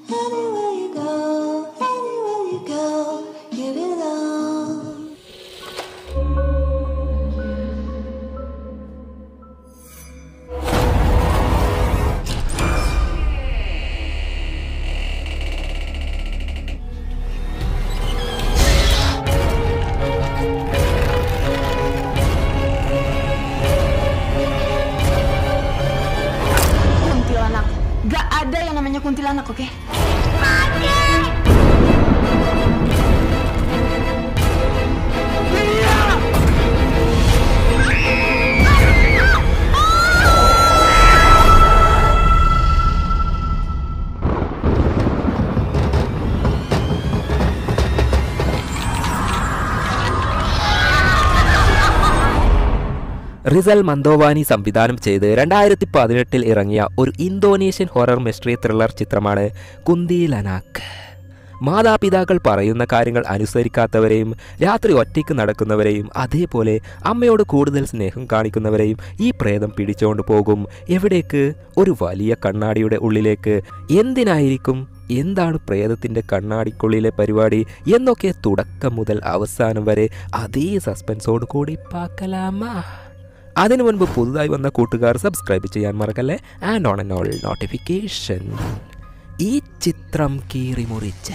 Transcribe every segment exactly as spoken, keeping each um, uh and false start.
Anywhere you go, anywhere you go, you belong. Kuntilanak. Gak ada yang namanya kuntilanak, oke? Okay? Risal മന്ദോവാനി സംവിധാനം ചെയ്ത് രണ്ടായിരത്തി പതിനെട്ടിൽ ഇറങ്ങിയ ഒരു ഇന്തോനേഷ്യൻ ഹൊറർ മിസ്റ്ററി ത്രില്ലർ ചിത്രമാണ് കുന്തിലാനക്. മാതാപിതാക്കൾ പറയുന്ന കാര്യങ്ങൾ അനുസരിക്കാത്തവരെയും രാത്രി ഒറ്റയ്ക്ക് നടക്കുന്നവരെയും അതേപോലെ അമ്മയോട് കൂടുതൽ സ്നേഹം കാണിക്കുന്നവരെയും ഈ പ്രേതം പിടിച്ചുകൊണ്ട് പോകും. എവിടേക്ക്? ഒരു വലിയ കണ്ണാടിയുടെ ഉള്ളിലേക്ക്. എന്തിനായിരിക്കും? എന്താണ് പ്രേതത്തിൻ്റെ കണ്ണാടിക്കുള്ളിലെ പരിപാടി എന്നൊക്കെ തുടക്കം മുതൽ അവസാനം വരെ അതേ സസ്പെൻസോട് കൂടി പാക്കലാമാ. അതിനു മുൻപ് പുതുതായി വന്ന കൂട്ടുകാർ സബ്സ്ക്രൈബ് ചെയ്യാൻ മറക്കല്ലേ. And on and all notification. ഈ ചിത്രം കീറിമുറിച്ച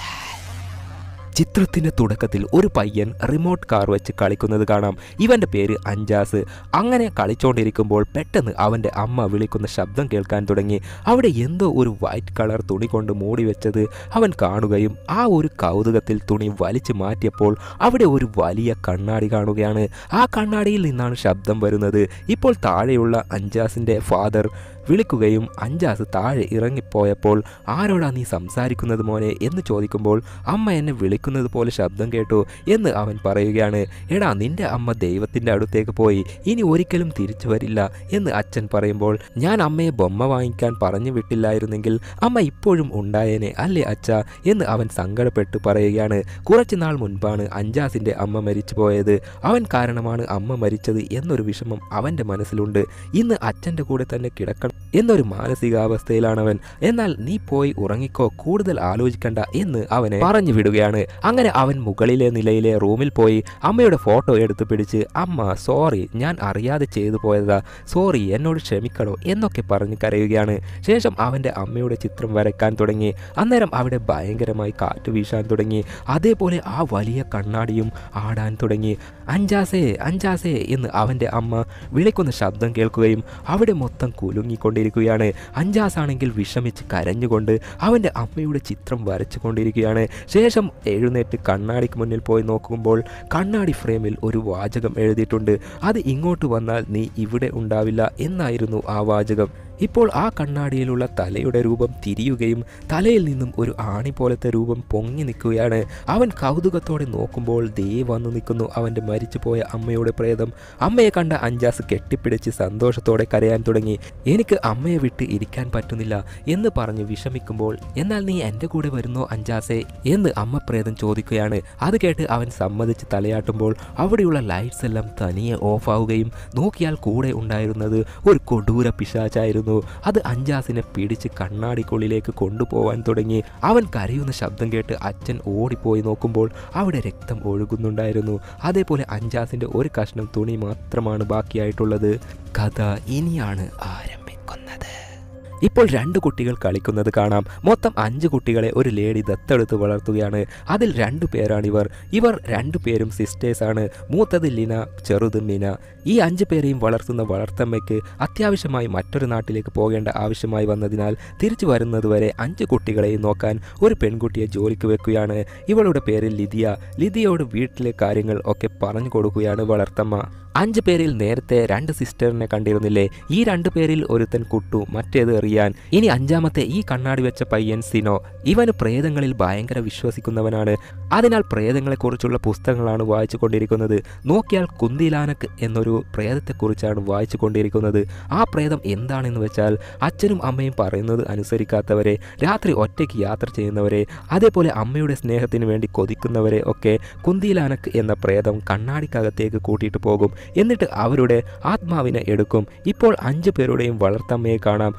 ചിത്രത്തിൻ്റെ തുടക്കത്തിൽ ഒരു പയ്യൻ റിമോട്ട് കാർ വെച്ച് കളിക്കുന്നത് കാണാം. ഇവൻ്റെ പേര് അഞ്ചാസ്. അങ്ങനെ കളിച്ചുകൊണ്ടിരിക്കുമ്പോൾ പെട്ടെന്ന് അവൻ്റെ അമ്മ വിളിക്കുന്ന ശബ്ദം കേൾക്കാൻ തുടങ്ങി. അവിടെ എന്തോ ഒരു വൈറ്റ് കളർ തുണി കൊണ്ട് മൂടി വെച്ചത് അവൻ കാണുകയും ആ ഒരു കൗതുകത്തിൽ തുണി വലിച്ചു മാറ്റിയപ്പോൾ അവിടെ ഒരു വലിയ കണ്ണാടി കാണുകയാണ്. ആ കണ്ണാടിയിൽ നിന്നാണ് ശബ്ദം വരുന്നത്. ഇപ്പോൾ താഴെയുള്ള അഞ്ചാസിൻ്റെ ഫാദർ വിളിക്കുകയും അഞ്ചാസ് താഴെ ഇറങ്ങിപ്പോയപ്പോൾ ആരോടാ നീ സംസാരിക്കുന്നത് മോനെ എന്ന് ചോദിക്കുമ്പോൾ അമ്മ എന്നെ വിളിക്കുന്നത് പോലെ ശബ്ദം കേട്ടു എന്ന് അവൻ പറയുകയാണ്. എടാ, നിന്റെ അമ്മ ദൈവത്തിൻ്റെ അടുത്തേക്ക് പോയി, ഇനി ഒരിക്കലും തിരിച്ചു വരില്ല എന്ന് അച്ഛൻ പറയുമ്പോൾ ഞാൻ അമ്മയെ ബൊമ്മ വാങ്ങിക്കാൻ പറഞ്ഞു വിട്ടില്ലായിരുന്നെങ്കിൽ അമ്മ ഇപ്പോഴും ഉണ്ടായേനെ അല്ലേ അച്ഛ എന്ന് അവൻ സങ്കടപ്പെട്ട് പറയുകയാണ്. കുറച്ചു നാൾ മുൻപാണ് അഞ്ചാസിൻ്റെ അമ്മ മരിച്ചു പോയത്. അവൻ കാരണമാണ് അമ്മ മരിച്ചത് എന്നൊരു വിഷമം അവൻ്റെ മനസ്സിലുണ്ട്. ഇന്ന് അച്ഛൻ്റെ കൂടെ തന്നെ കിടക്കണം എന്നൊരു മാനസികാവസ്ഥയിലാണവൻ. എന്നാൽ നീ പോയി ഉറങ്ങിക്കോ, കൂടുതൽ ആലോചിക്കണ്ട എന്ന് അവനെ പറഞ്ഞു വിടുകയാണ്. അങ്ങനെ അവൻ മുകളിലെ നിലയിലെ റൂമിൽ പോയി അമ്മയുടെ ഫോട്ടോ എടുത്ത് പിടിച്ച് അമ്മ സോറി, ഞാൻ അറിയാതെ ചെയ്തു പോയതാ, സോറി, എന്നോട് ക്ഷമിക്കണോ എന്നൊക്കെ പറഞ്ഞ് കരയുകയാണ്. ശേഷം അവൻ്റെ അമ്മയുടെ ചിത്രം വരയ്ക്കാൻ തുടങ്ങി. അന്നേരം അവിടെ ഭയങ്കരമായി കാറ്റ് വീശാൻ തുടങ്ങി. അതേപോലെ ആ വലിയ കണ്ണാടിയും ആടാൻ തുടങ്ങി. അഞ്ചാസേ അഞ്ചാസേ എന്ന് അവൻ്റെ അമ്മ വിളിക്കുന്ന ശബ്ദം കേൾക്കുകയും അവിടെ മൊത്തം കുലുങ്ങിക്കൊണ്ടിരിക്കുകയാണ്. അഞ്ചാസാണെങ്കിൽ വിഷമിച്ച് കരഞ്ഞുകൊണ്ട് അവൻ്റെ അമ്മയുടെ ചിത്രം വരച്ചു കൊണ്ടിരിക്കുകയാണ്. ശേഷം എഴുന്നേറ്റ് കണ്ണാടിക്ക് മുന്നിൽ പോയി നോക്കുമ്പോൾ കണ്ണാടി ഫ്രെയിമിൽ ഒരു വാചകം എഴുതിയിട്ടുണ്ട്. അത് ഇങ്ങോട്ട് വന്നാൽ നീ ഇവിടെ ഉണ്ടാവില്ല എന്നായിരുന്നു ആ വാചകം. ഇപ്പോൾ ആ കണ്ണാടിയിലുള്ള തലയുടെ രൂപം തിരിയുകയും തലയിൽ നിന്നും ഒരു ആണി പോലത്തെ രൂപം പൊങ്ങി നിൽക്കുകയാണ്. അവൻ കൗതുകത്തോടെ നോക്കുമ്പോൾ ദേ വന്നു നിൽക്കുന്നു അവൻ്റെ മരിച്ചുപോയ അമ്മയുടെ പ്രേതം. അമ്മയെ കണ്ട അഞ്ചാസ് കെട്ടിപ്പിടിച്ച് സന്തോഷത്തോടെ കരയാൻ തുടങ്ങി. എനിക്ക് അമ്മയെ വിട്ട് ഇരിക്കാൻ പറ്റുന്നില്ല എന്ന് പറഞ്ഞ് വിഷമിക്കുമ്പോൾ എന്നാൽ നീ എൻ്റെ കൂടെ വരുന്നോ അഞ്ചാസേ എന്ന് അമ്മ പ്രേതം ചോദിക്കുകയാണ്. അത് കേട്ട് അവൻ സമ്മതിച്ച് തലയാട്ടുമ്പോൾ അവിടെയുള്ള ലൈറ്റ്സ് എല്ലാം തനിയെ ഓഫാവുകയും നോക്കിയാൽ കൂടെ ഉണ്ടായിരുന്നത് ഒരു കൊടൂര പിശാചായിരുന്നു. അത് അഞ്ചാസിനെ പിടിച്ച് കണ്ണാടിക്കുള്ളിലേക്ക് കൊണ്ടുപോവാൻ തുടങ്ങി. അവൻ കരയുന്ന ശബ്ദം കേട്ട് അച്ഛൻ ഓടിപ്പോയി നോക്കുമ്പോൾ അവിടെ രക്തം ഒഴുകുന്നുണ്ടായിരുന്നു. അതേപോലെ അഞ്ചാസിന്റെ ഒരു കഷ്ണം തുണി മാത്രമാണ് ബാക്കിയായിട്ടുള്ളത്. കഥ ഇനിയാണ് ആരംഭിക്കുന്നത്. ഇപ്പോൾ രണ്ട് കുട്ടികൾ കളിക്കുന്നത് കാണാം. മൊത്തം അഞ്ച് കുട്ടികളെ ഒരു ലേഡി ദത്തെടുത്ത് വളർത്തുകയാണ്. അതിൽ രണ്ടു പേരാണിവർ. ഇവർ രണ്ടു പേരും സിസ്റ്റേഴ്സാണ്. മൂത്തത് ലിന, ചെറുത് മിന. ഈ അഞ്ച് പേരെയും വളർത്തുന്ന വളർത്തമ്മയ്ക്ക് അത്യാവശ്യമായി മറ്റൊരു നാട്ടിലേക്ക് പോകേണ്ട ആവശ്യമായി വന്നതിനാൽ തിരിച്ചു വരുന്നതുവരെ അഞ്ച് കുട്ടികളെയും നോക്കാൻ ഒരു പെൺകുട്ടിയെ ജോലിക്ക് വെക്കുകയാണ്. ഇവളുടെ പേര് ലിദിയ. ലിദിയോട് വീട്ടിലെ കാര്യങ്ങൾ ഒക്കെ പറഞ്ഞു കൊടുക്കുകയാണ് വളർത്തമ്മ. അഞ്ച് പേരിൽ നേരത്തെ രണ്ട് സിസ്റ്ററിനെ കണ്ടിരുന്നില്ലേ? ഈ രണ്ടു പേരിൽ ഒരുത്തൻ കുട്ടു, മറ്റേത് റിയാൻ. ഇനി അഞ്ചാമത്തെ ഈ കണ്ണാടി വെച്ച പയ്യൻ സിനോ. ഇവന് പ്രേതങ്ങളിൽ ഭയങ്കര വിശ്വസിക്കുന്നവനാണ്. അതിനാൽ പ്രേതങ്ങളെക്കുറിച്ചുള്ള പുസ്തകങ്ങളാണ് വായിച്ചു കൊണ്ടിരിക്കുന്നത്. നോക്കിയാൽ കുന്തിലാനക് എന്നൊരു പ്രേതത്തെക്കുറിച്ചാണ് വായിച്ചു കൊണ്ടിരിക്കുന്നത്. ആ പ്രേതം എന്താണെന്ന് വെച്ചാൽ അച്ഛനും അമ്മയും പറയുന്നത് അനുസരിക്കാത്തവരെ, രാത്രി ഒറ്റയ്ക്ക് യാത്ര ചെയ്യുന്നവരെ, അതേപോലെ അമ്മയുടെ സ്നേഹത്തിന് വേണ്ടി കൊതിക്കുന്നവരെ ഒക്കെ കുന്തിലാനക് എന്ന പ്രേതം കണ്ണാടിക്കകത്തേക്ക് കൂട്ടിയിട്ട് പോകും. എന്നിട്ട് അവരുടെ ആത്മാവിനെ എടുക്കും. ഇപ്പോൾ അഞ്ചു പേരുടെയും വളർത്തമ്മയെ കാണാം. ഫോർ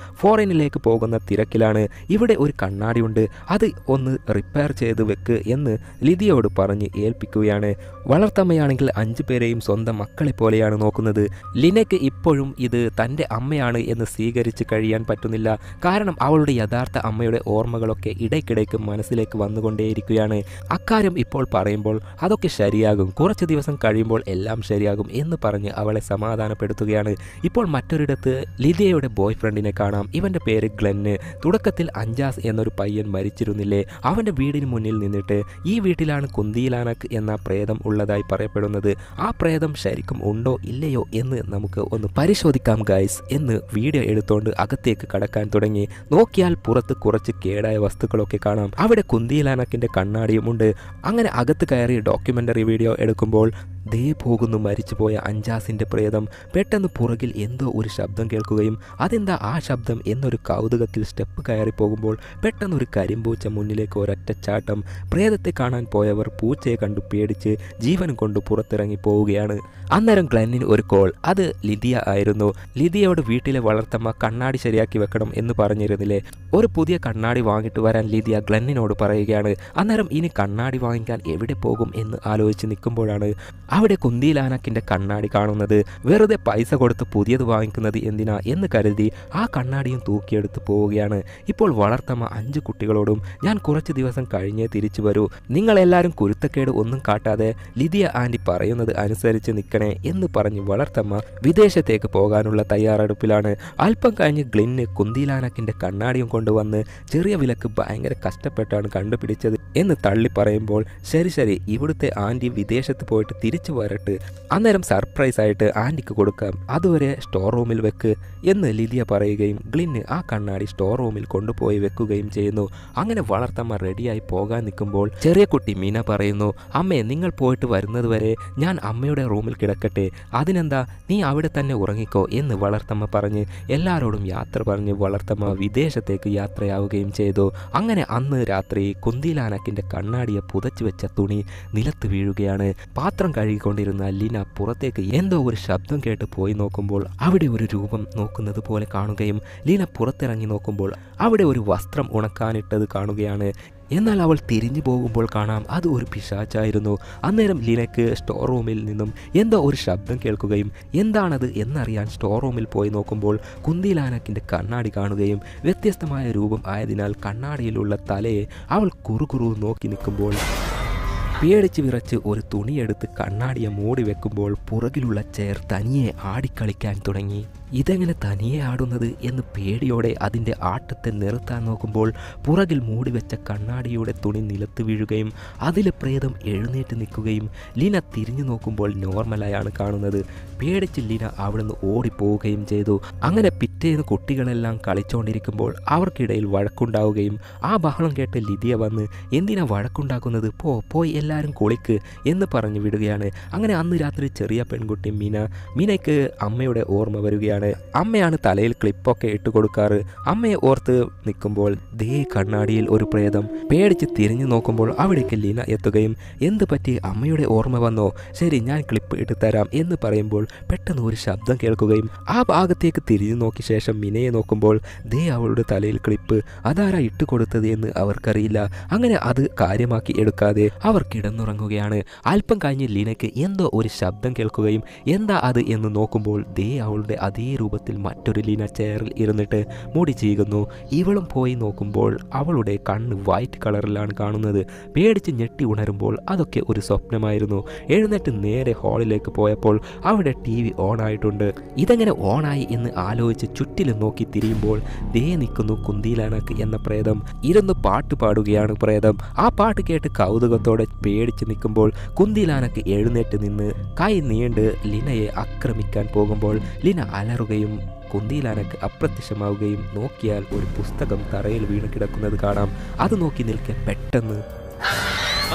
ഫോറിനിലേക്ക് പോകുന്ന തിരക്കിലാണ്. ഇവിടെ ഒരു കണ്ണാടിയുണ്ട്, അത് ഒന്ന് റിപ്പയർ ചെയ്ത് വെക്ക് എന്ന് ലിതിയോട് പറഞ്ഞ് ഏൽപ്പിക്കുകയാണ്. വളർത്തമ്മയാണെങ്കിൽ അഞ്ചു പേരെയും സ്വന്തം മക്കളെ പോലെയാണ് നോക്കുന്നത്. ലിനയ്ക്ക് ഇപ്പോഴും ഇത് തൻ്റെ അമ്മയാണ് എന്ന് സ്വീകരിച്ച് കഴിയാൻ പറ്റുന്നില്ല. കാരണം അവളുടെ യഥാർത്ഥ അമ്മയുടെ ഓർമ്മകളൊക്കെ ഇടയ്ക്കിടയ്ക്ക് മനസ്സിലേക്ക് വന്നുകൊണ്ടേയിരിക്കുകയാണ്. അക്കാര്യം ഇപ്പോൾ പറയുമ്പോൾ അതൊക്കെ ശരിയാകും, കുറച്ച് ദിവസം കഴിയുമ്പോൾ എല്ലാം ശരിയാകും എന്ന് പറഞ്ഞ് അവളെ സമാധാനപ്പെടുത്തുകയാണ്. ഇപ്പോൾ മറ്റൊരിടത്ത് ലിതിയയുടെ ബോയ് ഫ്രണ്ടിനെ കാണാം. ഇവൻ്റെ പേര് ഗ്ലെന്ന്. തുടക്കത്തിൽ അഞ്ചാസ് എന്നൊരു പയ്യൻ മരിച്ചിരുന്നില്ലേ, അവൻ്റെ വീടിന് മുന്നിൽ നിന്നിട്ട് ഈ വീട്ടിലാണ് കുന്തിലാനക്ക് എന്ന പ്രേതം ഉള്ളതായി പറയപ്പെടുന്നത്. ആ പ്രേതം ശരിക്കും ഉണ്ടോ ഇല്ലയോ എന്ന് നമുക്ക് ഒന്ന് പരിശോധിക്കാം ഗൈസ് എന്ന് വീഡിയോ എടുത്തുകൊണ്ട് അകത്തേക്ക് കടക്കാൻ തുടങ്ങി. നോക്കിയാൽ പുറത്ത് കുറച്ച് കേടായ വസ്തുക്കളൊക്കെ കാണാം. അവിടെ കുന്തിലാനക്കിൻ്റെ കണ്ണാടിയും ഉണ്ട്. അങ്ങനെ അകത്ത് കയറി ഡോക്യുമെൻ്ററി വീഡിയോ എടുക്കുമ്പോൾ ദേ പോകുന്നു മരിച്ചുപോയ അഞ്ചാസിൻ്റെ പ്രേതം. പെട്ടെന്ന് പുറകിൽ എന്തോ ഒരു ശബ്ദം കേൾക്കുകയും അതെന്താ ആ ശബ്ദം എന്നൊരു കൗതുകത്തിൽ സ്റ്റെപ്പ് കയറി പോകുമ്പോൾ പെട്ടെന്ന് ഒരു കരിമ്പൂച്ച മുന്നിലേക്ക് ഒരൊറ്റച്ചാട്ടം. പ്രേതത്തെ കാണാൻ പോയവർ പൂച്ചയെ കണ്ടു പേടിച്ച് ജീവനും കൊണ്ട് പുറത്തിറങ്ങി പോവുകയാണ്. അന്നേരം ഗ്ലെന്നിന് ഒരു കോൾ. അത് ലിതിയ ആയിരുന്നു. ലിതിയയോട് വീട്ടിലെ വളർത്തമ്മ കണ്ണാടി ശരിയാക്കി വെക്കണം എന്ന് പറഞ്ഞിരുന്നില്ലേ, ഒരു പുതിയ കണ്ണാടി വാങ്ങിട്ട് വരാൻ ലിതിയ ഗ്ലെന്നിനോട് പറയുകയാണ്. അന്നേരം ഇനി കണ്ണാടി വാങ്ങിക്കാൻ എവിടെ പോകും എന്ന് ആലോചിച്ച് നിൽക്കുമ്പോഴാണ് അവിടെ കുന്തിലാനക്കിൻ്റെ കണ്ണാടി കാണുന്നത്. വെറുതെ പൈസ കൊടുത്ത് പുതിയത് വാങ്ങിക്കുന്നത് എന്തിനാ എന്ന് കരുതി ആ കണ്ണാടിയും തൂക്കിയെടുത്ത് പോവുകയാണ്. ഇപ്പോൾ വളർത്തമ്മ അഞ്ച് കുട്ടികളോടും ഞാൻ കുറച്ച് ദിവസം കഴിഞ്ഞേ തിരിച്ചു വരൂ, നിങ്ങളെല്ലാവരും കുരുത്തക്കേട് ഒന്നും കാട്ടാതെ ലിതിയ ആൻറ്റി പറയുന്നത് അനുസരിച്ച് നിൽക്കണേ എന്ന് പറഞ്ഞ് വളർത്തമ്മ വിദേശത്തേക്ക് പോകാനുള്ള തയ്യാറെടുപ്പിലാണ്. അല്പം കഴിഞ്ഞ് ഗ്ലിന്ന് കുന്തിലാനക്കിൻ്റെ കണ്ണാടിയും കൊണ്ടുവന്ന് ചെറിയ വിലക്ക് ഭയങ്കര കഷ്ടപ്പെട്ടാണ് കണ്ടുപിടിച്ചത് എന്ന് തള്ളി പറയുമ്പോൾ ശരി ശരി ഇവിടുത്തെ ആൻറ്റി വിദേശത്ത് പോയിട്ട് തിരിച്ചു വരട്ടെ, അന്നേരം സർപ്രൈസ് ആയിട്ട് ആൻറ്റിക്ക് കൊടുക്കാം, അതുവരെ സ്റ്റോർ റൂമിൽ വെക്ക് എന്ന് ലിതിയ പറയുകയും ഗ്ലിന്ന് ആ കണ്ണാടി സ്റ്റോർ റൂമിൽ കൊണ്ടുപോയി വെക്കുകയും ചെയ്യുന്നു. അങ്ങനെ വളർത്തമ്മ റെഡിയായി പോകാൻ നിൽക്കുമ്പോൾ ചെറിയ കുട്ടി മീന പറയുന്നു, അമ്മേ നിങ്ങൾ പോയിട്ട് വരുന്നത് വരെ ഞാൻ അമ്മയുടെ റൂമിൽ കിടക്കട്ടെ, അതിനെന്താ നീ അവിടെ തന്നെ ഉറങ്ങിക്കോ എന്ന് വളർത്തമ്മ പറഞ്ഞ് എല്ലാവരോടും യാത്ര പറഞ്ഞ് വളർത്തമ്മ വിദേശത്തേക്ക് യാത്രയാവുകയും ചെയ്തു. അങ്ങനെ അന്ന് രാത്രി കുന്തിലാനക്കിൻ്റെ കണ്ണാടിയെ പുതച്ചു വെച്ച തുണി നിലത്ത് വീഴുകയാണ്. പാത്രം കഴുകിക്കൊണ്ടിരുന്ന ലിന പുറത്തേക്ക് എന്തോ ഒരു ശബ്ദം കേട്ട് പോയി നോക്കുമ്പോൾ അവിടെ ഒരു രൂപം നോക്കുന്നത് പോലെ കാണുകയും ലീന പുറത്തിറങ്ങി നോക്കുമ്പോൾ അവിടെ ഒരു വസ്ത്രം ഉണക്കാനിട്ടത് കാണുകയാണ്. എന്നാൽ അവൾ തിരിഞ്ഞു പോകുമ്പോൾ കാണാം അത് ഒരു പിശാച്ചായിരുന്നു. അന്നേരം ലീനയ്ക്ക് സ്റ്റോർ റൂമിൽ നിന്നും എന്തോ ഒരു ശബ്ദം കേൾക്കുകയും എന്താണത് എന്നറിയാൻ സ്റ്റോർ റൂമിൽ പോയി നോക്കുമ്പോൾ കുന്തിലാനക്കിൻ്റെ കണ്ണാടി കാണുകയും വ്യത്യസ്തമായ രൂപം ആയതിനാൽ കണ്ണാടിയിലുള്ള തലയെ അവൾ കുറുകുറു നോക്കി നിൽക്കുമ്പോൾ പേടിച്ച് വിറച്ച് ഒരു തുണിയെടുത്ത് കണ്ണാടിയെ മൂടി വെക്കുമ്പോൾ പുറകിലുള്ള ചെയർ തനിയെ ആടിക്കളിക്കാൻ തുടങ്ങി. ഇതെങ്ങനെ തനിയെ ആടുന്നത് എന്ന് പേടിയോടെ അതിൻ്റെ ആട്ടത്തെ നിർത്താൻ നോക്കുമ്പോൾ പുറകിൽ മൂടിവെച്ച കണ്ണാടിയുടെ തുണി നിലത്ത് വീഴുകയും അതിലെ പ്രേതം എഴുന്നേറ്റ് നിൽക്കുകയും ലീന തിരിഞ്ഞു നോക്കുമ്പോൾ നോർമലായാണ് കാണുന്നത്. പേടിച്ച് ലീന അവിടുന്ന് ഓടിപ്പോവുകയും ചെയ്തു. അങ്ങനെ പിറ്റേന്ന് കുട്ടികളെല്ലാം കളിച്ചുകൊണ്ടിരിക്കുമ്പോൾ അവർക്കിടയിൽ വഴക്കുണ്ടാവുകയും ആ ബഹളം കേട്ട് ലിതിയ വന്ന് എന്തിനാ വഴക്കുണ്ടാക്കുന്നത്, പോ പോയി എല്ലാവരും കുളിക്ക് എന്ന് പറഞ്ഞു വിടുകയാണ്. അങ്ങനെ അന്ന് രാത്രി ചെറിയ പെൺകുട്ടി മീന മീനയ്ക്ക് അമ്മയുടെ ഓർമ്മ വരികയാണ്. അമ്മയാണ് തലയിൽ ക്ലിപ്പൊക്കെ ഇട്ട് കൊടുക്കാറ്. അമ്മയെ ഓർത്ത് നിൽക്കുമ്പോൾ ദേ കണ്ണാടിയിൽ ഒരു പ്രേതം. പേടിച്ച് തിരിഞ്ഞു നോക്കുമ്പോൾ അവിടേക്ക് ലീന എത്തുകയും എന്ത് പറ്റി, അമ്മയുടെ ഓർമ്മ വന്നോ, ശരി ഞാൻ ക്ലിപ്പ് ഇട്ട് തരാം എന്ന് പറയുമ്പോൾ പെട്ടെന്ന് ഒരു ശബ്ദം കേൾക്കുകയും ആ ഭാഗത്തേക്ക് തിരിഞ്ഞു നോക്കിയ ശേഷം മിനയെ നോക്കുമ്പോൾ ദേ അവളുടെ തലയിൽ ക്ലിപ്പ്. അതാരാ ഇട്ട് കൊടുത്തത് എന്ന് അവർക്കറിയില്ല. അങ്ങനെ അത് കാര്യമാക്കി എടുക്കാതെ അവർ കിടന്നുറങ്ങുകയാണ്. അല്പം കഴിഞ്ഞ് ലീനയ്ക്ക് എന്തോ ഒരു ശബ്ദം കേൾക്കുകയും എന്താ അത് എന്ന് നോക്കുമ്പോൾ ദേ അവളുടെ അതേ രൂപത്തിൽ മറ്റൊരു ലീന ചെയറിൽ ഇരുന്നിട്ട് മുടി ചെയ്യുന്നു. ഇവളും പോയി നോക്കുമ്പോൾ അവളുടെ കണ്ണ് വൈറ്റ് കളറിലാണ് കാണുന്നത്. പേടിച്ച് ഞെട്ടി ഉണരുമ്പോൾ അതൊക്കെ ഒരു സ്വപ്നമായിരുന്നു. എഴുന്നേറ്റ് നേരെ ഹാളിലേക്ക് പോയപ്പോൾ അവിടെ ടി വി ഓൺ ആയിട്ടുണ്ട്. ഇതെങ്ങനെ ഓണായി എന്ന് ആലോചിച്ച് ചുറ്റിലും നോക്കി തിരിയുമ്പോൾ ദേ നിൽക്കുന്നു കുന്തിലാനക്ക് എന്ന പ്രേതം. ഇരുന്ന് പാട്ട് പാടുകയാണ് പ്രേതം. ആ പാട്ട് കേട്ട് കൗതുകത്തോടെ പേടിച്ച് നിൽക്കുമ്പോൾ കുന്തിലാനക്ക് എഴുന്നേറ്റ് നിന്ന് കൈ നീണ്ട് ലിനയെ ആക്രമിക്കാൻ പോകുമ്പോൾ ലിന അലറുകയും കുന്തിലാനക്ക് അപ്രത്യക്ഷമാവുകയും നോക്കിയാൽ ഒരു പുസ്തകം തറയിൽ വീണ് കിടക്കുന്നത് കാണാം. അത് നോക്കി നിൽക്കെ പെട്ടെന്ന്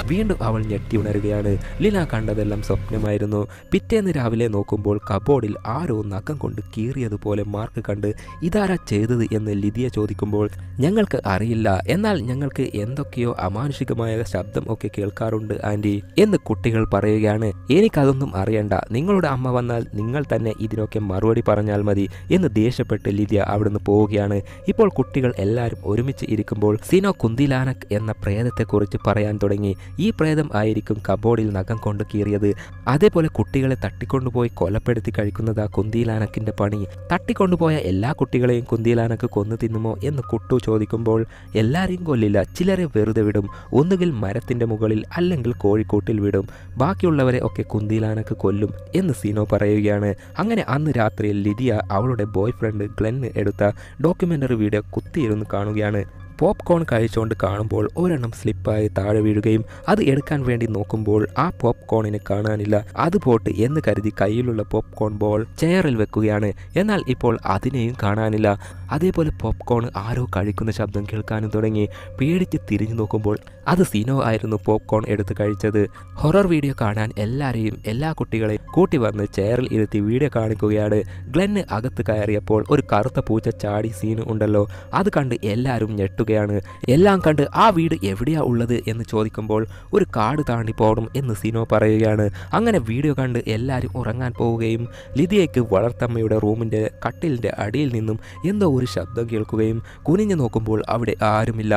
വീണ്ടും അവൾ ഞെട്ടി ഉണരുകയാണ്. ലിന കണ്ടതെല്ലാം സ്വപ്നമായിരുന്നു. പിറ്റേന്ന് രാവിലെ നോക്കുമ്പോൾ കബോർഡിൽ ആരോ നഖം കൊണ്ട് കീറിയതുപോലെ മാർക്ക് കണ്ട് ഇതാരാ ചെയ്തത് എന്ന് ലിദിയ ചോദിക്കുമ്പോൾ ഞങ്ങൾക്ക് അറിയില്ല, എന്നാൽ ഞങ്ങൾക്ക് എന്തൊക്കെയോ അമാനുഷികമായ ശബ്ദം ഒക്കെ കേൾക്കാറുണ്ട് ആൻറ്റി എന്ന് കുട്ടികൾ പറയുകയാണ്. എനിക്കതൊന്നും അറിയണ്ട, നിങ്ങളുടെ അമ്മ വന്നാൽ നിങ്ങൾ തന്നെ ഇതിനൊക്കെ മറുപടി പറഞ്ഞാൽ മതി എന്ന് ദേഷ്യപ്പെട്ട് ലിദിയ അവിടുന്ന് പോവുകയാണ്. ഇപ്പോൾ കുട്ടികൾ എല്ലാവരും ഒരുമിച്ച് ഇരിക്കുമ്പോൾ സിനോ കുന്തിലാനക് എന്ന പ്രേതത്തെക്കുറിച്ച് പറയാൻ തുടങ്ങി. ഈ പ്രേതം ആയിരിക്കും കബോർഡിൽ നഖം കൊണ്ട് കീറിയത്. അതേപോലെ കുട്ടികളെ തട്ടിക്കൊണ്ടുപോയി കൊലപ്പെടുത്തി കഴിക്കുന്നതാ കുന്തിലാനക്കിന്റെ പണി. തട്ടിക്കൊണ്ടുപോയ എല്ലാ കുട്ടികളെയും കുന്തിലാനക്ക് കൊന്നു തിന്നുമോ എന്ന് കുട്ടു ചോദിക്കുമ്പോൾ എല്ലാരെയും കൊല്ലില്ല, ചിലരെ വെറുതെ വിടും. ഒന്നുകിൽ മരത്തിന്റെ മുകളിൽ അല്ലെങ്കിൽ കോഴിക്കോട്ടിൽ വിടും. ബാക്കിയുള്ളവരെ ഒക്കെ കുന്തിലാനക്ക് കൊല്ലും എന്ന് സിനോ പറയുകയാണ്. അങ്ങനെ അന്ന് രാത്രിയിൽ ലിദിയ അവളുടെ ബോയ് ഫ്രണ്ട് ഗ്ലെന്ന് എടുത്ത ഡോക്യുമെന്ററി വീഡിയോ കുത്തിയിരുന്ന് കാണുകയാണ്. പോപ്കോൺ കഴിച്ചുകൊണ്ട് കാണുമ്പോൾ ഒരെണ്ണം സ്ലിപ്പായി താഴെ വീഴുകയും അത് എടുക്കാൻ വേണ്ടി നോക്കുമ്പോൾ ആ പോപ്കോണിനെ കാണാനില്ല. അത് പോട്ട് എന്ന് കരുതി കയ്യിലുള്ള പോപ്കോൺ ബോൾ ചെയറിൽ വെക്കുകയാണ്. എന്നാൽ ഇപ്പോൾ അതിനെയും കാണാനില്ല. അതേപോലെ പോപ്കോൺ ആരോ കഴിക്കുന്ന ശബ്ദം കേൾക്കാനും തുടങ്ങി. പേടിച്ച് തിരിഞ്ഞു നോക്കുമ്പോൾ അത് സിനോ ആയിരുന്നു പോപ്കോൺ എടുത്ത് കഴിച്ചത്. ഹൊറർ വീഡിയോ കാണാൻ എല്ലാവരെയും എല്ലാ കുട്ടികളെയും കൂട്ടി വന്ന് ചെയറിൽ ഇരുത്തി വീഡിയോ കാണിക്കുകയാണ്. ഗ്ലെന്ന് അകത്ത് കയറിയപ്പോൾ ഒരു കറുത്ത പൂച്ച ചാടി സീന് ഉണ്ടല്ലോ, അത് കണ്ട് എല്ലാവരും ഞെട്ടു. എല്ലാം കണ്ട് ആ വീട് എവിടെയാ ഉള്ളത് എന്ന് ചോദിക്കുമ്പോൾ ഒരു കാട് താണ്ടി പോകണം എന്ന് സിനോ പറയുകയാണ്. അങ്ങനെ വീഡിയോ കണ്ട് എല്ലാവരും ഉറങ്ങാൻ പോവുകയും ലിദിയയ്ക്ക് വളർത്തമ്മയുടെ റൂമിന്റെ കട്ടിലിന്റെ അടിയിൽ നിന്നും എന്തോ ഒരു ശബ്ദം കേൾക്കുകയും കുനിഞ്ഞു നോക്കുമ്പോൾ അവിടെ ആരുമില്ല.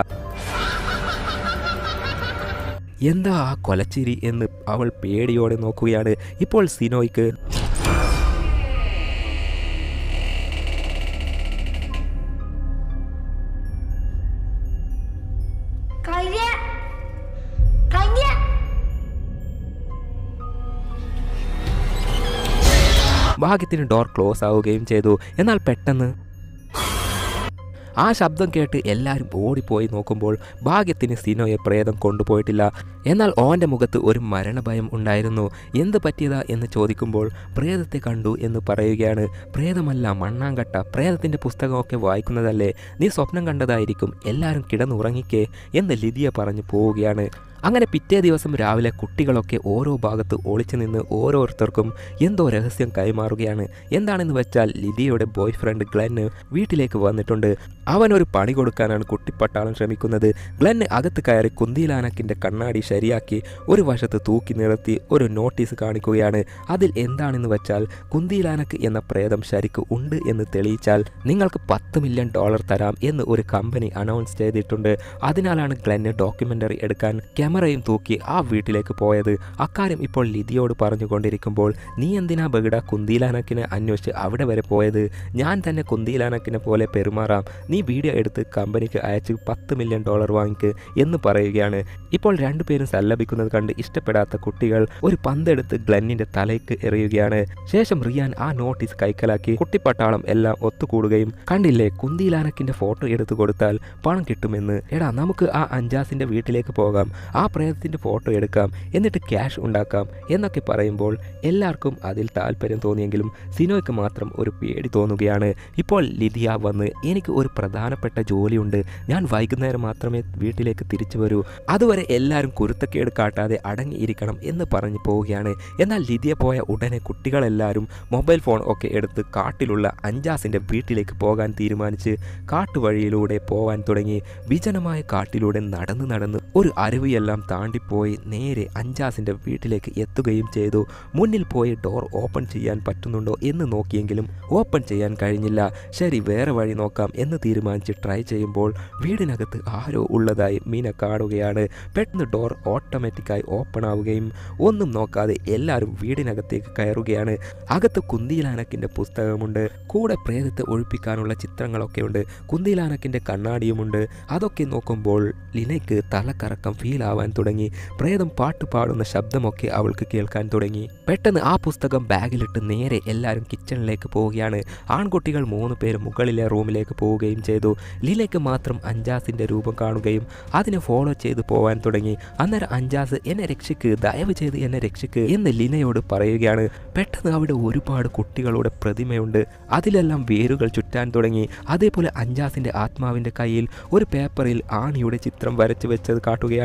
എന്താ ആ കൊലച്ചിരി എന്ന് അവൾ പേടിയോടെ നോക്കുകയാണ്. ഇപ്പോൾ സിനോയ്ക്ക് ഭാഗ്യത്തിന് ഡോർ ക്ലോസ് ആവുകയും ചെയ്തു. എന്നാൽ പെട്ടെന്ന് ആ ശബ്ദം കേട്ട് എല്ലാവരും ഓടിപ്പോയി നോക്കുമ്പോൾ ഭാഗ്യത്തിന് സിനോയെ പ്രേതം കൊണ്ടുപോയിട്ടില്ല. എന്നാൽ ഓൻ്റെ മുഖത്ത് ഒരു മരണഭയം ഉണ്ടായിരുന്നു. എന്ത് പറ്റിയതാ എന്ന് ചോദിക്കുമ്പോൾ പ്രേതത്തെ കണ്ടു എന്ന് പറയുകയാണ്. പ്രേതമല്ല, മണ്ണാങ്കട്ട. പ്രേതത്തിൻ്റെ പുസ്തകമൊക്കെ വായിക്കുന്നതല്ലേ, നീ സ്വപ്നം കണ്ടതായിരിക്കും, എല്ലാവരും കിടന്നുറങ്ങിക്കേ എന്ന് ലിദിയ പറഞ്ഞു പോവുകയാണ്. അങ്ങനെ പിറ്റേ ദിവസം രാവിലെ കുട്ടികളൊക്കെ ഓരോ ഭാഗത്ത് ഒളിച്ചു നിന്ന് ഓരോരുത്തർക്കും എന്തോ രഹസ്യം കൈമാറുകയാണ്. എന്താണെന്ന് വെച്ചാൽ ലിദിയയുടെ ബോയ് ഫ്രണ്ട് ഗ്ലെന്ന് വീട്ടിലേക്ക് വന്നിട്ടുണ്ട്. അവനൊരു പണി കൊടുക്കാനാണ് കുട്ടിപ്പട്ടാളം ശ്രമിക്കുന്നത്. ഗ്ലെന്ന് അകത്ത് കയറി കുന്തിലാനക്കിൻ്റെ കണ്ണാടി ശരിയാക്കി ഒരു വശത്ത് തൂക്കി നിർത്തി ഒരു നോട്ടീസ് കാണിക്കുകയാണ്. അതിൽ എന്താണെന്ന് വെച്ചാൽ കുന്തിലാനക്ക് എന്ന പ്രേതം ശരിക്ക് ഉണ്ട് എന്ന് തെളിയിച്ചാൽ നിങ്ങൾക്ക് പത്ത് മില്യൺ ഡോളർ തരാം എന്ന് ഒരു കമ്പനി അനൗൺസ് ചെയ്തിട്ടുണ്ട്. അതിനാലാണ് ഗ്ലെന്ന് ഡോക്യുമെൻ്ററി എടുക്കാൻ ക്യാമറയും തൂക്കി ആ വീട്ടിലേക്ക് പോയത്. അക്കാര്യം ഇപ്പോൾ ലിദിയോട് പറഞ്ഞുകൊണ്ടിരിക്കുമ്പോൾ നീ എന്തിനാ ബഗഡ കുന്തിലാനക്കിനെ അന്വേഷിച്ച് അവിടെ വരെ പോയത്? ഞാൻ തന്നെ കുന്തിലാനക്കിനെ പോലെ പെരുമാറാം, നീ വീഡിയോ എടുത്ത് കമ്പനിക്ക് അയച്ച് പത്ത് മില്യൺ ഡോളർ വാങ്ങിക്ക് എന്ന് പറയുകയാണ്. ഇപ്പോൾ രണ്ടുപേരും സല്ലപിക്കുന്നത് കണ്ട് ഇഷ്ടപ്പെടാത്ത കുട്ടികൾ ഒരു പന്തെടുത്ത് ഗ്ലെന്നിന്റെ തലയ്ക്ക് എറിയുകയാണ്. ശേഷം റിയാൻ ആ നോട്ടീസ് കൈക്കലാക്കി കുട്ടിപ്പട്ടാളം എല്ലാം ഒത്തുകൂടുകയും കണ്ടില്ലേ, കുന്തിലാനക്കിന്റെ ഫോട്ടോ എടുത്തു കൊടുത്താൽ പണം കിട്ടുമെന്ന്. എടാ, നമുക്ക് ആ അഞ്ചാസിന്റെ വീട്ടിലേക്ക് പോകാം, ആ പ്രേതത്തിൻ്റെ ഫോട്ടോ എടുക്കാം, എന്നിട്ട് ക്യാഷ് ഉണ്ടാക്കാം എന്നൊക്കെ പറയുമ്പോൾ എല്ലാവർക്കും അതിൽ താല്പര്യം തോന്നിയെങ്കിലും സിനോയ്ക്ക് മാത്രം ഒരു പേടി തോന്നുകയാണ്. ഇപ്പോൾ ലിദിയ വന്ന് എനിക്ക് ഒരു പ്രധാനപ്പെട്ട ജോലിയുണ്ട്, ഞാൻ വൈകുന്നേരം മാത്രമേ വീട്ടിലേക്ക് തിരിച്ചു വരൂ, അതുവരെ എല്ലാവരും കുരുത്തക്കേട് കാട്ടാതെ അടങ്ങിയിരിക്കണം എന്ന് പറഞ്ഞു പോവുകയാണ്. എന്നാൽ ലിദിയ പോയ ഉടനെ കുട്ടികളെല്ലാവരും മൊബൈൽ ഫോൺ ഒക്കെ എടുത്ത് കാട്ടിലുള്ള അഞ്ചാസിൻ്റെ വീട്ടിലേക്ക് പോകാൻ തീരുമാനിച്ച് കാട്ടുവഴിയിലൂടെ പോവാൻ തുടങ്ങി. വിജനമായ കാട്ടിലൂടെ നടന്ന് നടന്ന് ഒരു അരുവിയെല്ലാം താണ്ടിപ്പോയി നേരെ അഞ്ചാസിൻ്റെ വീട്ടിലേക്ക് എത്തുകയും ചെയ്തു. മുന്നിൽ പോയി ഡോർ ഓപ്പൺ ചെയ്യാൻ പറ്റുന്നുണ്ടോ എന്ന് നോക്കിയെങ്കിലും ഓപ്പൺ ചെയ്യാൻ കഴിഞ്ഞില്ല. ശരി, വേറെ വഴി നോക്കാം എന്ന് തീരുമാനിച്ച് ട്രൈ ചെയ്യുമ്പോൾ വീടിനകത്ത് ആരോ ഉള്ളതായി മീന കാണുകയാണ്. പെട്ടെന്ന് ഡോർ ഓട്ടോമാറ്റിക്കായി ഓപ്പൺ ആവുകയും ഒന്നും നോക്കാതെ എല്ലാവരും വീടിനകത്തേക്ക് കയറുകയാണ്. അകത്ത് കുന്തിലാനക്കിൻ്റെ പുസ്തകമുണ്ട്, കൂടെ പ്രേതത്തെ ഒഴിപ്പിക്കാനുള്ള ചിത്രങ്ങളൊക്കെ ഉണ്ട്, കുന്തിലാനക്കിൻ്റെ കണ്ണാടിയുമുണ്ട്. അതൊക്കെ നോക്കുമ്പോൾ ലിനയ്ക്ക് തലക്കറക്കം ഫീൽ ആവാൻ തുടങ്ങി. പ്രേതം പാട്ട് പാടുന്ന ശബ്ദമൊക്കെ അവൾക്ക് കേൾക്കാൻ തുടങ്ങി. പെട്ടെന്ന് ആ പുസ്തകം ബാഗിലിട്ട് നേരെ എല്ലാവരും കിച്ചണിലേക്ക് പോവുകയാണ്. ആൺകുട്ടികൾ മൂന്ന് പേര് മുകളിലെ റൂമിലേക്ക് പോവുകയും ചെയ്തു. ലീലയ്ക്ക് മാത്രം അഞ്ചാസിൻ്റെ രൂപം കാണുകയും അതിനെ ഫോളോ ചെയ്ത് പോവാൻ തുടങ്ങി. അന്നേരം അഞ്ചാസ് എന്നെ രക്ഷിക്ക്, ദയവ് ചെയ്ത് എന്നെ രക്ഷിക്ക് എന്ന് ലീനയോട് പറയുകയാണ്. പെട്ടെന്ന് അവിടെ ഒരുപാട് കുട്ടികളുടെ പ്രതിമയുണ്ട്, അതിലെല്ലാം വേരുകൾ ചുറ്റാൻ തുടങ്ങി. അതേപോലെ അഞ്ചാസിൻ്റെ ആത്മാവിൻ്റെ കയ്യിൽ ഒരു പേപ്പറിൽ ആണിയുടെ ചിത്രം വരച്ചു വെച്ചത് കാട്ടുകയാണ്.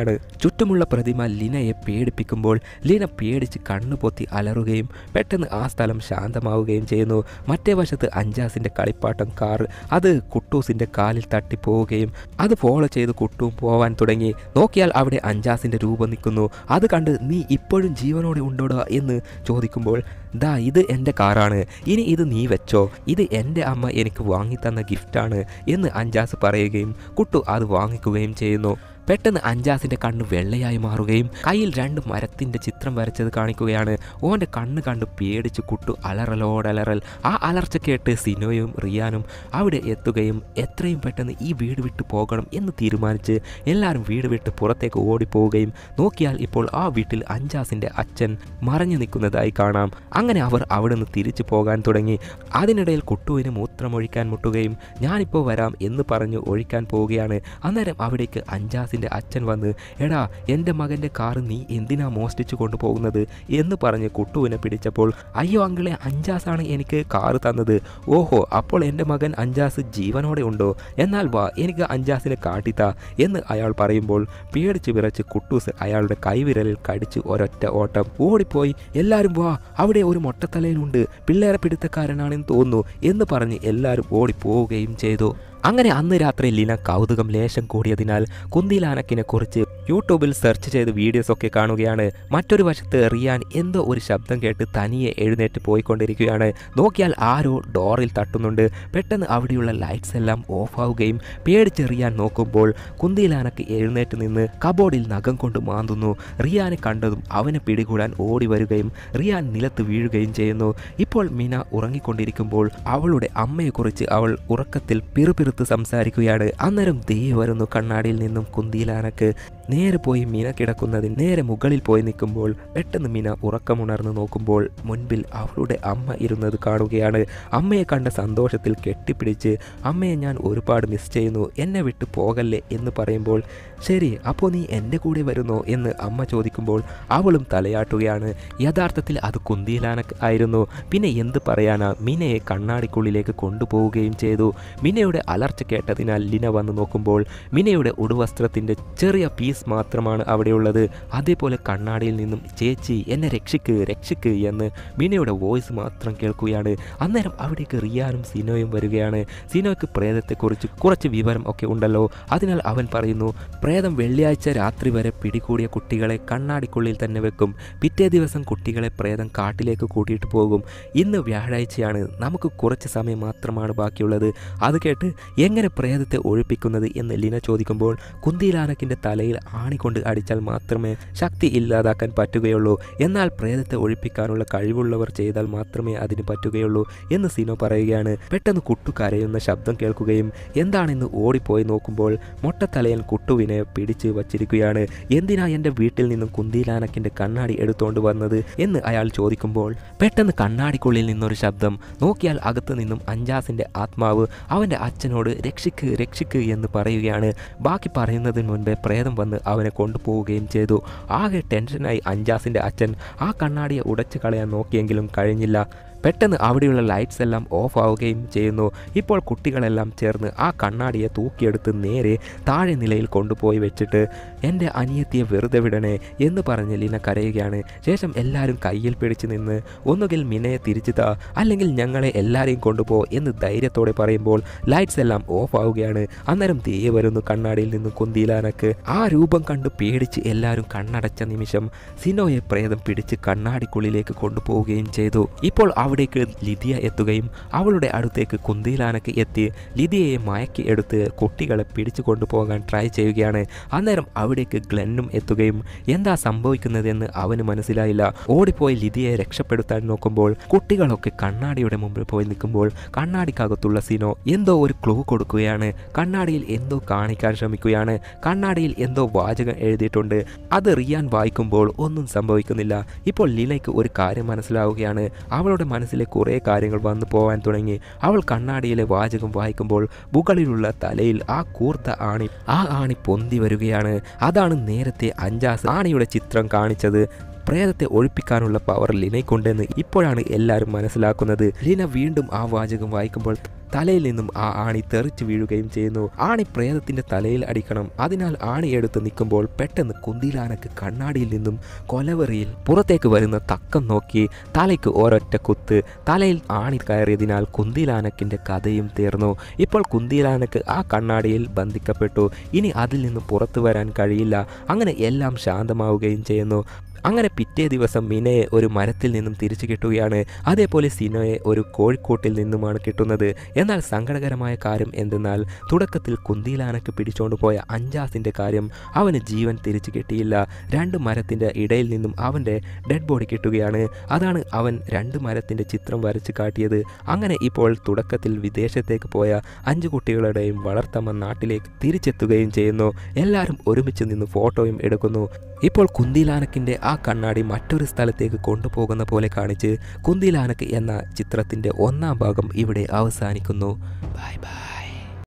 ചുറ്റുമുള്ള പ്രതിമ ലിനയെ പേടിപ്പിക്കുമ്പോൾ ലിന പേടിച്ച് കണ്ണുപൊത്തി അലറുകയും പെട്ടെന്ന് ആ സ്ഥലം ശാന്തമാവുകയും ചെയ്യുന്നു. മറ്റേ വശത്ത് അഞ്ചാസിൻ്റെ കളിപ്പാട്ടം കാർ അത് കുട്ടൂസിൻ്റെ കാലിൽ തട്ടിപ്പോവുകയും അത് ഫോളോ ചെയ്ത് കുട്ടും പോവാൻ തുടങ്ങി. നോക്കിയാൽ അവിടെ അഞ്ചാസിൻ്റെ രൂപം നിൽക്കുന്നു. അത് കണ്ട് നീ ഇപ്പോഴും ജീവനോടെ ഉണ്ടോടാ എന്ന് ചോദിക്കുമ്പോൾ ദാ ഇത് എൻ്റെ കാറാണ്, ഇനി ഇത് നീ വെച്ചോ, ഇത് എൻ്റെ അമ്മ എനിക്ക് വാങ്ങിത്തന്ന ഗിഫ്റ്റാണ് എന്ന് അഞ്ചാസ് പറയുകയും കുട്ടു അത് വാങ്ങിക്കുകയും ചെയ്യുന്നു. പെട്ടെന്ന് അഞ്ചാസിൻ്റെ കണ്ണ് വെള്ളയായി മാറുകയും കയ്യിൽ രണ്ട് മരത്തിൻ്റെ ചിത്രം വരച്ചത് കാണിക്കുകയാണ്. ഓൻ്റെ കണ്ണ് കണ്ട് പേടിച്ച് കുട്ടു അലറലോടലറൽ. ആ അലർച്ച കേട്ട് സിനോയും റിയാനും അവിടെ എത്തുകയും എത്രയും പെട്ടെന്ന് ഈ വീട് വിട്ട് പോകണം എന്ന് തീരുമാനിച്ച് എല്ലാവരും വീട് വിട്ട് പുറത്തേക്ക് ഓടിപ്പോവുകയും നോക്കിയാൽ ഇപ്പോൾ ആ വീട്ടിൽ അഞ്ചാസിൻ്റെ അച്ഛൻ മറഞ്ഞു നിൽക്കുന്നതായി കാണാം. അങ്ങനെ അവർ അവിടെ നിന്ന് തിരിച്ചു പോകാൻ തുടങ്ങി. അതിനിടയിൽ കുട്ടുവിന് മൂത്രമൊഴിക്കാൻ മുട്ടുകയും ഞാനിപ്പോൾ വരാം എന്ന് പറഞ്ഞ് ഒഴിക്കാൻ പോവുകയാണ്. അന്നേരം അവിടേക്ക് അഞ്ചാസ് അച്ഛൻ വന്ന് എടാ എൻ്റെ മകൻ്റെ കാറ് നീ എന്തിനാ മോഷ്ടിച്ചു കൊണ്ടുപോകുന്നത് എന്ന് പറഞ്ഞ് കുട്ടുവിനെ പിടിച്ചപ്പോൾ അയ്യോ അങ്കിളെ, അഞ്ചാസാണ് എനിക്ക് കാറ് തന്നത്. ഓഹോ, അപ്പോൾ എൻ്റെ മകൻ അഞ്ചാസ് ജീവനോടെ ഉണ്ടോ? എന്നാൽ വാ, എനിക്ക് അഞ്ചാസിനെ കാട്ടിത്താ എന്ന് അയാൾ പറയുമ്പോൾ പേടിച്ച് വിറച്ച് കുട്ടൂസ് അയാളുടെ കൈവിരലിൽ കടിച്ച് ഒരൊറ്റ ഓട്ടം ഓടിപ്പോയി. എല്ലാവരും വാ, അവിടെ ഒരു മൊട്ടത്തലയിലുണ്ട്, പിള്ളേരെ പിടുത്തക്കാരനാണെന്ന് തോന്നുന്നു എന്ന് പറഞ്ഞ് എല്ലാവരും ഓടിപ്പോവുകയും ചെയ്തു. അങ്ങനെ അന്ന് രാത്രി ലിന കൗതുകം ലേശം കൂടിയതിനാൽ കുന്തിലാനക്കിനെ കുറിച്ച് യൂട്യൂബിൽ സെർച്ച് ചെയ്ത് വീഡിയോസൊക്കെ കാണുകയാണ്. മറ്റൊരു വശത്ത് റിയാൻ എന്തോ ഒരു ശബ്ദം കേട്ട് തനിയെ എഴുന്നേറ്റ് പോയിക്കൊണ്ടിരിക്കുകയാണ്. നോക്കിയാൽ ആരോ ഡോറിൽ തട്ടുന്നുണ്ട്. പെട്ടെന്ന് അവിടെയുള്ള ലൈറ്റ്സ് എല്ലാം ഓഫ് ആവുകയും പേടിച്ച് റിയാൻ നോക്കുമ്പോൾ കുന്തിലാനക്ക് എഴുന്നേറ്റ് നിന്ന് കബോർഡിൽ നഖം കൊണ്ട് മാന്തുന്നു. റിയാനെ കണ്ടതും അവനെ പിടികൂടാൻ ഓടി വരികയും റിയാൻ നിലത്ത് വീഴുകയും ചെയ്യുന്നു. ഇപ്പോൾ മിന ഉറങ്ങിക്കൊണ്ടിരിക്കുമ്പോൾ അവളുടെ അമ്മയെക്കുറിച്ച് അവൾ ഉറക്കത്തിൽ പിറുപിറുത്ത് സംസാരിക്കുകയാണ്. അന്നേരം ദേ വരുന്നു കണ്ണാടിയിൽ നിന്നും കുന്തിലാനക്ക്. നേരെ പോയി മിന കിടക്കുന്നതിന് നേരെ മുകളിൽ പോയി നിൽക്കുമ്പോൾ പെട്ടെന്ന് മിന ഉറക്കമുണർന്ന് നോക്കുമ്പോൾ മുൻപിൽ അവളുടെ അമ്മ ഇരുന്നത് കാണുകയാണ്. അമ്മയെ കണ്ട സന്തോഷത്തിൽ കെട്ടിപ്പിടിച്ച് അമ്മയെ ഞാൻ ഒരുപാട് മിസ് ചെയ്യുന്നു, എന്നെ വിട്ട് പോകല്ലേ എന്ന് പറയുമ്പോൾ ശരി, അപ്പോൾ നീ എൻ്റെ കൂടെ വരുന്നോ എന്ന് അമ്മ ചോദിക്കുമ്പോൾ അവളും തലയാട്ടുകയാണ്. യഥാർത്ഥത്തിൽ അത് കുന്തിലാനക്ക് ആയിരുന്നു. പിന്നെ എന്ത് പറയാനാ, മിനയെ കണ്ണാടിക്കുള്ളിലേക്ക് കൊണ്ടുപോവുകയും ചെയ്തു. മിനയുടെ അലർച്ച കേട്ടതിനാൽ ലിന വന്ന് നോക്കുമ്പോൾ മിനയുടെ ഉടുവസ്ത്രത്തിൻ്റെ ചെറിയ പീസ് മാത്രമാണ് അവിടെയുള്ളത്. അതേപോലെ കണ്ണാടിയിൽ നിന്നും ചേച്ചി എന്നെ രക്ഷിക്ക് രക്ഷിക്ക് എന്ന് മിനയുടെ വോയിസ് മാത്രം കേൾക്കുകയാണ്. അന്നേരം അവിടേക്ക് റിയാനും സിനോയും വരികയാണ്. സിനോയ്ക്ക് പ്രേതത്തെക്കുറിച്ച് കുറച്ച് വിവരം ഒക്കെ ഉണ്ടല്ലോ. അതിനാൽ അവൻ പറയുന്നു, പ്രേതം വെള്ളിയാഴ്ച രാത്രി വരെ പിടികൂടിയ കുട്ടികളെ കണ്ണാടിക്കുള്ളിൽ തന്നെ വെക്കും. പിറ്റേ ദിവസം കുട്ടികളെ പ്രേതം കാട്ടിലേക്ക് കൂട്ടിയിട്ട് പോകും. ഇന്ന് വ്യാഴാഴ്ചയാണ്, നമുക്ക് കുറച്ച് സമയം മാത്രമാണ് ബാക്കിയുള്ളത്. അത് കേട്ട് എങ്ങനെ പ്രേതത്തെ ഒഴിപ്പിക്കുന്നത് എന്ന് ലിന ചോദിക്കുമ്പോൾ കുന്തിലാനക്കിൻ്റെ തലയിൽ ആണിക്കൊണ്ട് അടിച്ചാൽ മാത്രമേ ശക്തി ഇല്ലാതാക്കാൻ പറ്റുകയുള്ളൂ. എന്നാൽ പ്രേതത്തെ ഒഴിപ്പിക്കാനുള്ള കഴിവുള്ളവർ ചെയ്താൽ മാത്രമേ അതിന് പറ്റുകയുള്ളൂ എന്ന് സിനോ പറയുകയാണ്. പെട്ടെന്ന് കുട്ടു കരയുന്ന ശബ്ദം കേൾക്കുകയും എന്താണെന്ന് ഓടിപ്പോയി നോക്കുമ്പോൾ മൊട്ടത്തലയൻ കുട്ടുവിനെ പിടിച്ച് വച്ചിരിക്കുകയാണ്. എന്തിനാ എൻ്റെ വീട്ടിൽ നിന്നും കുന്തിലാനക്കിൻ്റെ കണ്ണാടി എടുത്തോണ്ട് വന്നത് എന്ന് അയാൾ ചോദിക്കുമ്പോൾ പെട്ടെന്ന് കണ്ണാടിക്കുള്ളിൽ നിന്നൊരു ശബ്ദം. നോക്കിയാൽ അകത്തു നിന്നും അഞ്ചാസിൻ്റെ ആത്മാവ് അവൻ്റെ അച്ഛനോട് രക്ഷിക്ക് രക്ഷിക്ക് എന്ന് പറയുകയാണ്. ബാക്കി പറയുന്നതിന് മുൻപേ പ്രേതം വന്ന് അവനെ കൊണ്ടുപോവുകയും ചെയ്തു. ആകെ ടെൻഷനായി അഞ്ചാസിൻ്റെ അച്ഛൻ ആ കണ്ണാടിയെ ഉടച്ചു കളയാൻ നോക്കിയെങ്കിലും കഴിഞ്ഞില്ല. പെട്ടെന്ന് അവിടെയുള്ള ലൈറ്റ്സ് എല്ലാം ഓഫ് ആവുകയും ചെയ്യുന്നു. ഇപ്പോൾ കുട്ടികളെല്ലാം ചേർന്ന് ആ കണ്ണാടിയെ തൂക്കിയെടുത്ത് നേരെ താഴെ നിലയിൽ കൊണ്ടുപോയി വെച്ചിട്ട് എൻ്റെ അനിയത്തിയെ വെറുതെ വിടണേ എന്ന് പറഞ്ഞ് ലിന കരയുകയാണ്. ശേഷം എല്ലാവരും കയ്യിൽ പിടിച്ച് നിന്ന് ഒന്നുകിൽ മിനയെ തിരിച്ചു താ, അല്ലെങ്കിൽ ഞങ്ങളെ എല്ലാവരെയും കൊണ്ടുപോ എന്ന് ധൈര്യത്തോടെ പറയുമ്പോൾ ലൈറ്റ്സ് എല്ലാം ഓഫ് ആവുകയാണ്. അന്നേരം തീ വരുന്നു കണ്ണാടിയിൽ നിന്ന് കുന്തിലാനക്ക്. ആ രൂപം കണ്ട് പേടിച്ച് എല്ലാവരും കണ്ണടച്ച നിമിഷം സിനോയെ പ്രേതം പിടിച്ച് കണ്ണാടിക്കുള്ളിലേക്ക് കൊണ്ടുപോവുകയും ചെയ്തു. ഇപ്പോൾ അവിടേക്ക് ലിദിയ എത്തുകയും അവളുടെ അടുത്തേക്ക് കുന്തിലാനക്ക് എത്തി ലിദിയയെ മയക്കി എടുത്ത് കുട്ടികളെ പിടിച്ചു കൊണ്ടുപോകാൻ ട്രൈ ചെയ്യുകയാണ്. അന്നേരം അവിടേക്ക് ഗ്ലെന്നും എത്തുകയും എന്താ സംഭവിക്കുന്നതെന്ന് അവന് മനസ്സിലായില്ല. ഓടിപ്പോയി ലിദിയയെ രക്ഷപ്പെടുത്താൻ നോക്കുമ്പോൾ കുട്ടികളൊക്കെ കണ്ണാടിയുടെ മുമ്പിൽ പോയി നിൽക്കുമ്പോൾ കണ്ണാടിക്കകത്തുള്ള സിനോ എന്തോ ഒരു ക്ലൂ കൊടുക്കുകയാണ്. കണ്ണാടിയിൽ എന്തോ കാണിക്കാൻ ശ്രമിക്കുകയാണ്. കണ്ണാടിയിൽ എന്തോ വാചകം എഴുതിയിട്ടുണ്ട്. അത് റിയാൻ വായിക്കുമ്പോൾ ഒന്നും സംഭവിക്കുന്നില്ല. ഇപ്പോൾ ലിനയ്ക്ക് ഒരു കാര്യം മനസ്സിലാവുകയാണ്. അവളുടെ മനസ്സിലെ കുറേ കാര്യങ്ങൾ വന്നു പോകാൻ തുടങ്ങി. അവൾ കണ്ണാടിയിലെ വാചകം വായിക്കുമ്പോൾ മുകളിലുള്ള തലയിൽ ആ കൂർത്ത ആണി ആ ആണി പൊന്തി വരികയാണ്. അതാണ് നേരത്തെ അഞ്ചാസ് ആണിയുടെ ചിത്രം കാണിച്ചത്. പ്രേതത്തെ ഒഴിപ്പിക്കാനുള്ള പവർ ലിനയ്ക്കുണ്ടെന്ന് ഇപ്പോഴാണ് എല്ലാവരും മനസ്സിലാക്കുന്നത്. ലിന വീണ്ടും ആ വാചകം വായിക്കുമ്പോൾ തലയിൽ നിന്നും ആ ആണി തെറിച്ചു വീഴുകയും ചെയ്യുന്നു. ആണി പ്രേതത്തിന്റെ തലയിൽ അടിക്കണം. അതിനാൽ ആണി എടുത്ത് നിൽക്കുമ്പോൾ പെട്ടെന്ന് കുന്തിലാനക്ക് കണ്ണാടിയിൽ നിന്നും കൊലവെറിയിൽ പുറത്തേക്ക് വരുന്ന തക്കം നോക്കി തലയ്ക്ക് ഒരൊറ്റ കുത്ത്. തലയിൽ ആണി കയറിയതിനാൽ കുന്തിലാനക്കിന്റെ കഥയും തീർന്നു. ഇപ്പോൾ കുന്തിലാനക്ക് ആ കണ്ണാടിയിൽ ബന്ധിക്കപ്പെട്ടു. ഇനി അതിൽ നിന്ന് പുറത്തു വരാൻ കഴിയില്ല. അങ്ങനെ എല്ലാം ശാന്തമാവുകയും ചെയ്യുന്നു. അങ്ങനെ പിറ്റേ ദിവസം മിനയെ ഒരു മരത്തിൽ നിന്നും തിരിച്ചു കിട്ടുകയാണ്. അതേപോലെ സിനോയെ ഒരു കോഴിക്കോട്ടിൽ നിന്നുമാണ് കിട്ടുന്നത്. എന്നാൽ സങ്കടകരമായ കാര്യം എന്തെന്നാൽ തുടക്കത്തിൽ കുന്തിലാനക്ക് പിടിച്ചോണ്ട് പോയ അഞ്ചാസിൻ്റെ കാര്യം അവന് ജീവൻ തിരിച്ചു കിട്ടിയില്ല. രണ്ട് മരത്തിൻ്റെ ഇടയിൽ നിന്നും അവൻ്റെ ഡെഡ് ബോഡി കിട്ടുകയാണ്. അതാണ് അവൻ രണ്ട് മരത്തിൻ്റെ ചിത്രം വരച്ച് കാട്ടിയത്. അങ്ങനെ ഇപ്പോൾ തുടക്കത്തിൽ വിദേശത്തേക്ക് പോയ അഞ്ച് കുട്ടികളുടെയും വളർത്തമ്മ നാട്ടിലേക്ക് തിരിച്ചെത്തുകയും ചെയ്യുന്നു. എല്ലാവരും ഒരുമിച്ച് നിന്ന് ഫോട്ടോയും എടുക്കുന്നു. ഇപ്പോൾ കുന്തിലാനക്കിൻ്റെ ആ കണ്ണാടി മറ്റൊരു സ്ഥലത്തേക്ക് കൊണ്ടുപോകുന്ന പോലെ കാണിച്ച് കുന്തിലാനക്ക് എന്ന ചിത്രത്തിൻ്റെ ഒന്നാം ഭാഗം ഇവിടെ അവസാനിക്കുന്നു. Bye by.